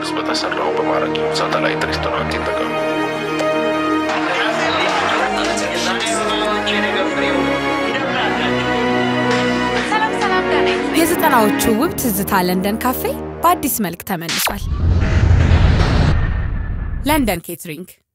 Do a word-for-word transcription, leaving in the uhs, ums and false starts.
መንግስት በተሰራው በማራኪ ሳተላይት ሬስቶራንት ይጠቀሙ የዘጠናዎቹ ውብ ትዝታ ለንደን ካፌ በአዲስ መልክ ተመልሷል። ለንደን ኬትሪንግ